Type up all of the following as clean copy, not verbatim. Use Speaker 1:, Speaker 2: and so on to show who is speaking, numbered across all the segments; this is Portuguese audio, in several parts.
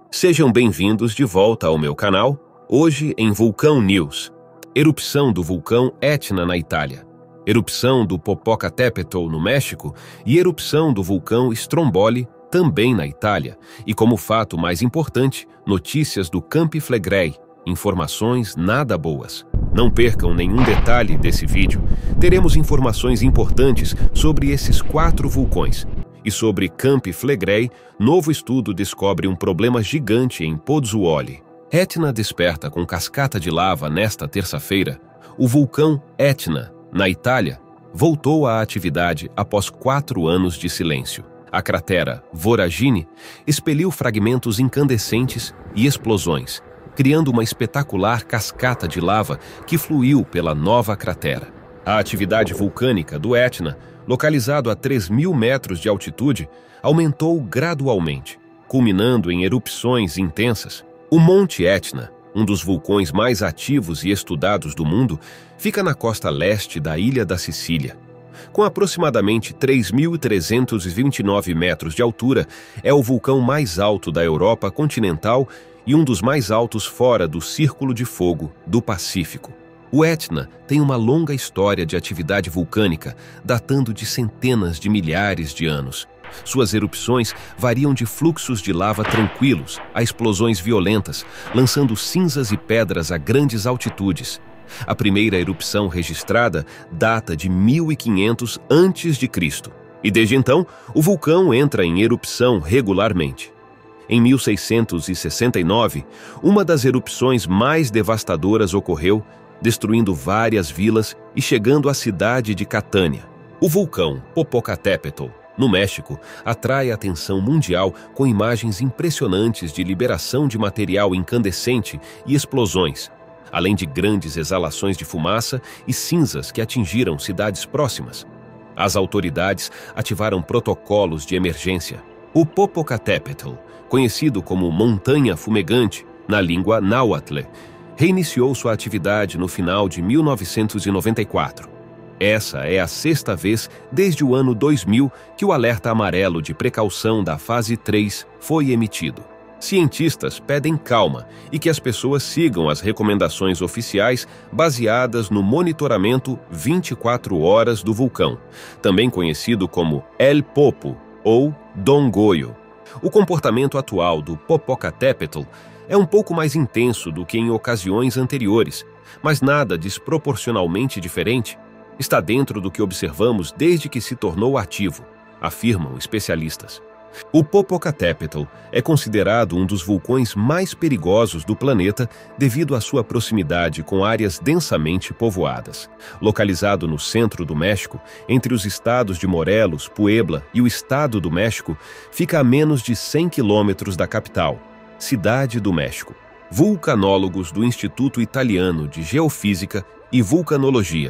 Speaker 1: Sejam bem-vindos de volta ao meu canal, hoje em Vulcão News. Erupção do vulcão Etna na Itália, erupção do Popocatépetl no México e erupção do vulcão Stromboli também na Itália. E como fato mais importante, notícias do Campi Flegrei, informações nada boas. Não percam nenhum detalhe desse vídeo. Teremos informações importantes sobre esses 4 vulcões. E sobre Campi Flegrei, novo estudo descobre um problema gigante em Pozzuoli. Etna desperta com cascata de lava nesta terça-feira. O vulcão Etna, na Itália, voltou à atividade após 4 anos de silêncio. A cratera Voragine expeliu fragmentos incandescentes e explosões, criando uma espetacular cascata de lava que fluiu pela nova cratera. A atividade vulcânica do Etna, localizado a 3.000 metros de altitude, aumentou gradualmente, culminando em erupções intensas. O Monte Etna, um dos vulcões mais ativos e estudados do mundo, fica na costa leste da ilha da Sicília. Com aproximadamente 3.329 metros de altura, é o vulcão mais alto da Europa continental e um dos mais altos fora do Círculo de Fogo do Pacífico. O Etna tem uma longa história de atividade vulcânica, datando de centenas de milhares de anos. Suas erupções variam de fluxos de lava tranquilos a explosões violentas, lançando cinzas e pedras a grandes altitudes. A primeira erupção registrada data de 1500 a.C. e desde então o vulcão entra em erupção regularmente. Em 1669, uma das erupções mais devastadoras ocorreu, destruindo várias vilas e chegando à cidade de Catânia. O vulcão Popocatépetl, no México, atrai a atenção mundial com imagens impressionantes de liberação de material incandescente e explosões, além de grandes exalações de fumaça e cinzas que atingiram cidades próximas. As autoridades ativaram protocolos de emergência. O Popocatépetl, conhecido como Montanha Fumegante na língua náhuatl, reiniciou sua atividade no final de 1994. Essa é a 6ª vez desde o ano 2000 que o alerta amarelo de precaução da fase 3 foi emitido. Cientistas pedem calma e que as pessoas sigam as recomendações oficiais baseadas no monitoramento 24 horas do vulcão, também conhecido como El Popo ou Don Goyo. O comportamento atual do Popocatépetl é um pouco mais intenso do que em ocasiões anteriores, mas nada desproporcionalmente diferente. Está dentro do que observamos desde que se tornou ativo, afirmam especialistas. O Popocatépetl é considerado um dos vulcões mais perigosos do planeta devido à sua proximidade com áreas densamente povoadas. Localizado no centro do México, entre os estados de Morelos, Puebla e o estado do México, fica a menos de 100 quilômetros da capital, Cidade do México. Vulcanólogos do Instituto Italiano de Geofísica e Vulcanologia,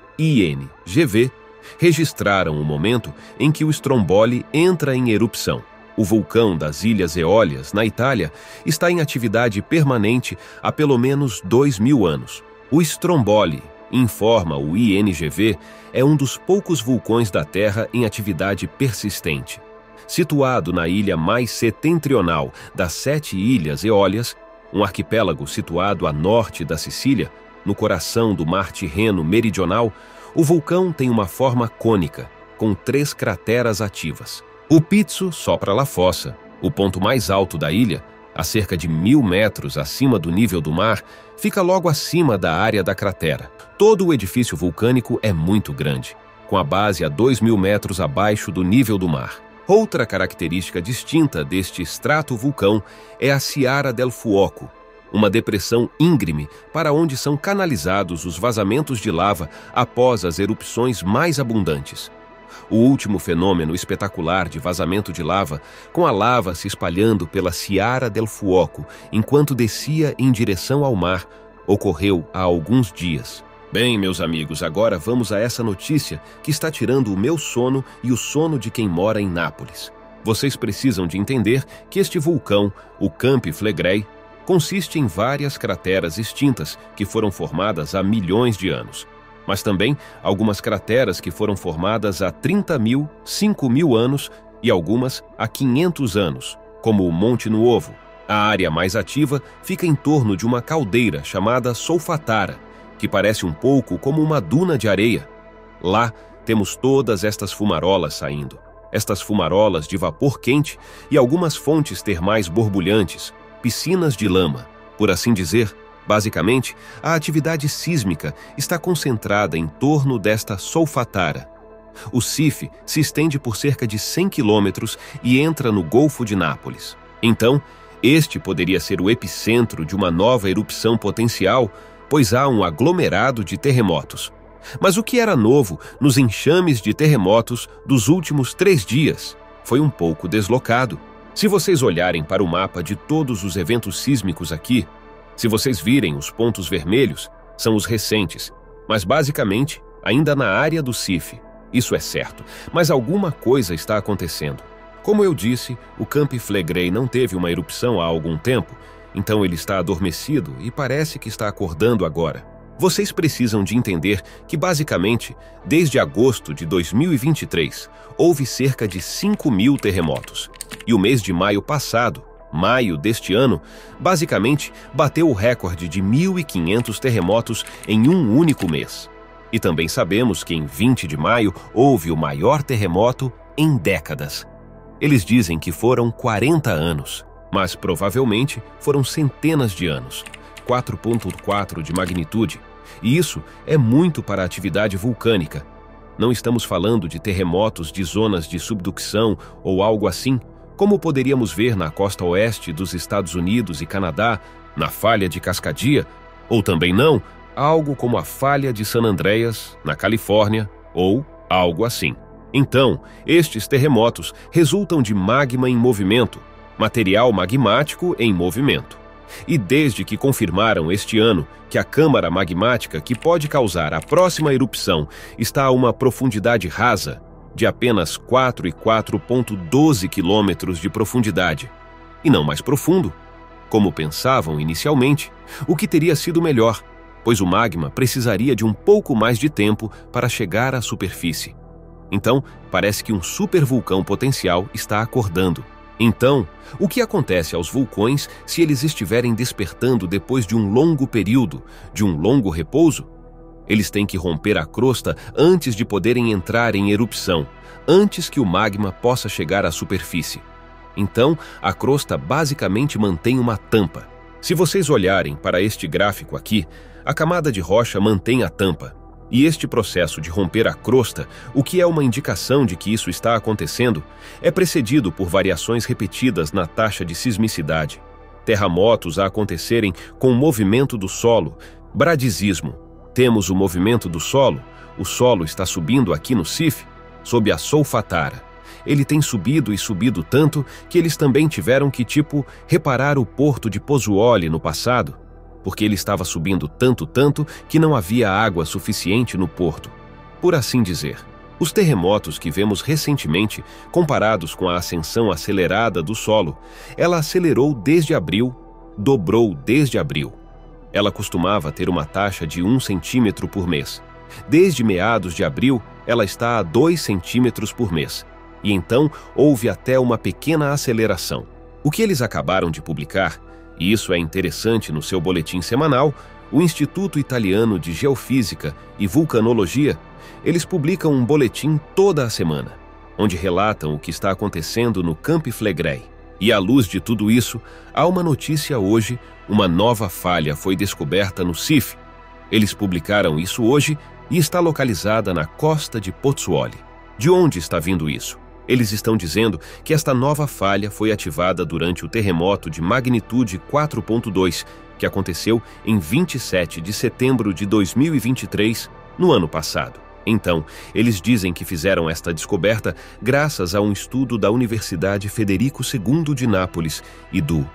Speaker 1: INGV, registraram o momento em que o Stromboli entra em erupção. O vulcão das Ilhas Eólias, na Itália, está em atividade permanente há pelo menos 2.000 anos. O Stromboli, informa o INGV, é um dos poucos vulcões da Terra em atividade persistente. Situado na ilha mais setentrional das 7 Ilhas Eólias, um arquipélago situado a norte da Sicília, no coração do Mar Tirreno meridional, o vulcão tem uma forma cônica, com 3 crateras ativas. O Pizzo Sopra La Fossa, o ponto mais alto da ilha, a cerca de 1.000 metros acima do nível do mar, fica logo acima da área da cratera. Todo o edifício vulcânico é muito grande, com a base a 2.000 metros abaixo do nível do mar. Outra característica distinta deste estratovulcão é a Sciara del Fuoco, uma depressão íngreme para onde são canalizados os vazamentos de lava após as erupções mais abundantes. O último fenômeno espetacular de vazamento de lava, com a lava se espalhando pela Sciara del Fuoco enquanto descia em direção ao mar, ocorreu há alguns dias. Bem, meus amigos, agora vamos a essa notícia que está tirando o meu sono e o sono de quem mora em Nápoles. Vocês precisam de entender que este vulcão, o Campi Flegrei, consiste em várias crateras extintas que foram formadas há milhões de anos, mas também algumas crateras que foram formadas há 30.000, 5.000 anos e algumas há 500 anos, como o Monte Nuovo, A área mais ativa fica em torno de uma caldeira chamada Solfatara, que parece um pouco como uma duna de areia. Lá temos todas estas fumarolas saindo. Estas fumarolas de vapor quente e algumas fontes termais borbulhantes, piscinas de lama. Por assim dizer, basicamente, a atividade sísmica está concentrada em torno desta Solfatara. O Sif se estende por cerca de 100 quilômetros e entra no Golfo de Nápoles. Então, este poderia ser o epicentro de uma nova erupção potencial, pois há um aglomerado de terremotos. Mas o que era novo nos enxames de terremotos dos últimos 3 dias foi um pouco deslocado. Se vocês olharem para o mapa de todos os eventos sísmicos aqui, se vocês virem os pontos vermelhos, são os recentes, mas basicamente ainda na área do Sif. Isso é certo, mas alguma coisa está acontecendo. Como eu disse, o Camp Flegrei não teve uma erupção há algum tempo, então ele está adormecido e parece que está acordando agora. Vocês precisam de entender que, basicamente, desde agosto de 2023, houve cerca de 5.000 terremotos. E o mês de maio passado, maio deste ano, basicamente bateu o recorde de 1.500 terremotos em um único mês. E também sabemos que em 20 de maio houve o maior terremoto em décadas. Eles dizem que foram 40 anos, mas provavelmente foram centenas de anos. 4,4 de magnitude, e isso é muito para a atividade vulcânica. Não estamos falando de terremotos de zonas de subducção ou algo assim, como poderíamos ver na costa oeste dos Estados Unidos e Canadá, na falha de Cascadia, ou também não, algo como a falha de San Andreas, na Califórnia, ou algo assim. Então, estes terremotos resultam de magma em movimento, material magmático em movimento. E desde que confirmaram este ano que a câmara magmática que pode causar a próxima erupção está a uma profundidade rasa de apenas 4 e 4,12 quilômetros de profundidade, e não mais profundo, como pensavam inicialmente, o que teria sido melhor, pois o magma precisaria de um pouco mais de tempo para chegar à superfície. Então, parece que um supervulcão potencial está acordando. Então, o que acontece aos vulcões se eles estiverem despertando depois de um longo período, de um longo repouso? Eles têm que romper a crosta antes de poderem entrar em erupção, antes que o magma possa chegar à superfície. Então, a crosta basicamente mantém uma tampa. Se vocês olharem para este gráfico aqui, a camada de rocha mantém a tampa. E este processo de romper a crosta, o que é uma indicação de que isso está acontecendo, é precedido por variações repetidas na taxa de sismicidade, terremotos a acontecerem com o movimento do solo, bradisismo. Temos o movimento do solo, o solo está subindo aqui no Sif, sob a Solfatara. Ele tem subido e subido tanto que eles também tiveram que, reparar o porto de Pozzuoli no passado, porque ele estava subindo tanto que não havia água suficiente no porto. Por assim dizer, os terremotos que vemos recentemente, comparados com a ascensão acelerada do solo, ela acelerou desde abril, dobrou desde abril. Ela costumava ter uma taxa de 1 centímetro por mês. Desde meados de abril, ela está a 2 centímetros por mês. E então houve até uma pequena aceleração. O que eles acabaram de publicar, e isso é interessante no seu boletim semanal, o Instituto Italiano de Geofísica e Vulcanologia, eles publicam um boletim toda a semana, onde relatam o que está acontecendo no Camp Flegrei. E à luz de tudo isso, há uma notícia hoje, uma nova falha foi descoberta no Sif. Eles publicaram isso hoje e está localizada na costa de Pozzuoli. De onde está vindo isso? Eles estão dizendo que esta nova falha foi ativada durante o terremoto de magnitude 4,2, que aconteceu em 27 de setembro de 2023, no ano passado. Então, eles dizem que fizeram esta descoberta graças a um estudo da Universidade Federico II de Nápoles e do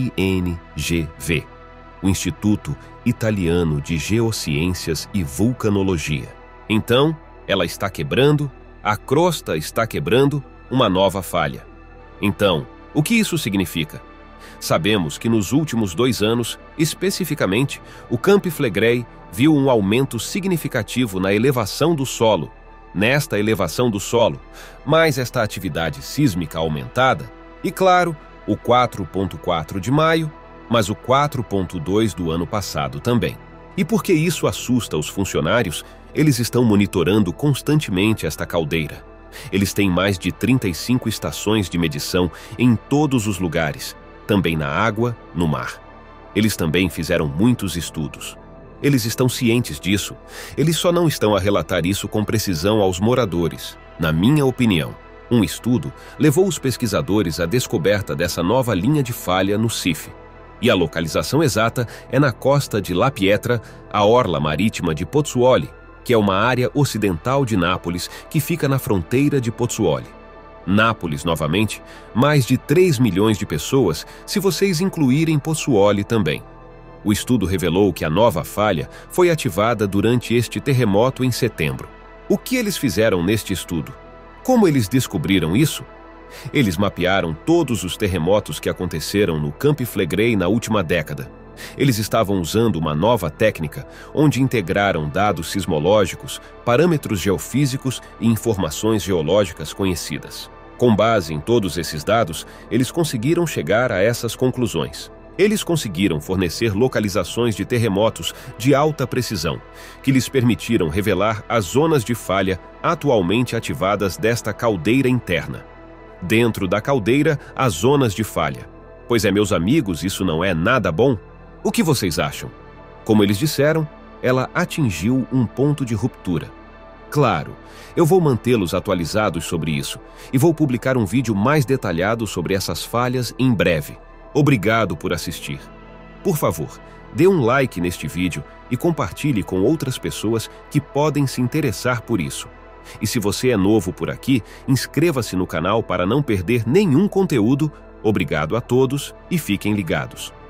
Speaker 1: INGV, o Instituto Italiano de Geociências e Vulcanologia. Então, ela está quebrando, a crosta está quebrando, uma nova falha. Então, o que isso significa? Sabemos que nos últimos 2 anos, especificamente, o Camp Flegrei viu um aumento significativo na elevação do solo. Nesta elevação do solo, mais esta atividade sísmica aumentada, e claro, o 4.4 de maio, mas o 4.2 do ano passado também. E porque isso assusta os funcionários, eles estão monitorando constantemente esta caldeira. Eles têm mais de 35 estações de medição em todos os lugares, também na água, no mar. Eles também fizeram muitos estudos. Eles estão cientes disso. Eles só não estão a relatar isso com precisão aos moradores. Na minha opinião, um estudo levou os pesquisadores à descoberta dessa nova linha de falha no Cif. E a localização exata é na costa de La Pietra, a orla marítima de Pozzuoli, que é uma área ocidental de Nápoles que fica na fronteira de Pozzuoli. Nápoles, novamente, mais de 3 milhões de pessoas, se vocês incluírem Pozzuoli também. O estudo revelou que a nova falha foi ativada durante este terremoto em setembro. O que eles fizeram neste estudo? Como eles descobriram isso? Eles mapearam todos os terremotos que aconteceram no Campi Flegrei na última década. Eles estavam usando uma nova técnica, onde integraram dados sismológicos, parâmetros geofísicos e informações geológicas conhecidas. Com base em todos esses dados, eles conseguiram chegar a essas conclusões. Eles conseguiram fornecer localizações de terremotos de alta precisão, que lhes permitiram revelar as zonas de falha atualmente ativadas desta caldeira interna. Dentro da caldeira, as zonas de falha. Pois meus amigos, isso não é nada bom? O que vocês acham? Como eles disseram, ela atingiu um ponto de ruptura. Claro, eu vou mantê-los atualizados sobre isso e vou publicar um vídeo mais detalhado sobre essas falhas em breve. Obrigado por assistir. Por favor, dê um like neste vídeo e compartilhe com outras pessoas que podem se interessar por isso. E se você é novo por aqui, inscreva-se no canal para não perder nenhum conteúdo. Obrigado a todos e fiquem ligados.